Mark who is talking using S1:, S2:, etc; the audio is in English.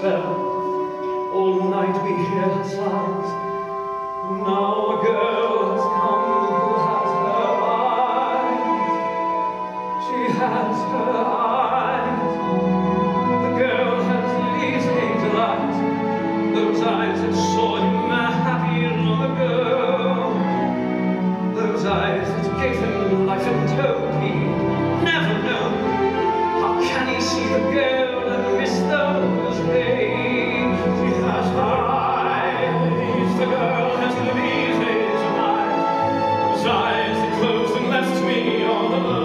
S1: spell. All night we hear her sighs. Now a girl has come who has her eyes. She has her eyes. The girl has these hazel eyes, those eyes that saw him happy long ago, those eyes that gave him life and hope he'd never known. How can he see the girl and miss those days? She has her eyes, the girl has these hazel eyes, those eyes that closed and left me all alone.